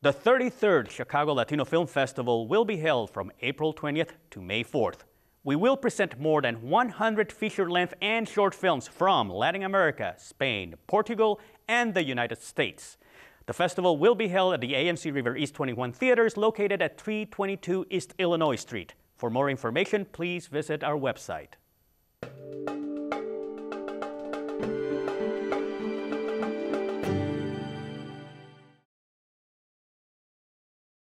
The 33rd Chicago Latino Film Festival will be held from April 20th to May 4th. We will present more than 100 feature-length and short films from Latin America, Spain, Portugal, and the United States. The festival will be held at the AMC River East 21 theaters located at 322 East Illinois Street. For more information, please visit our website.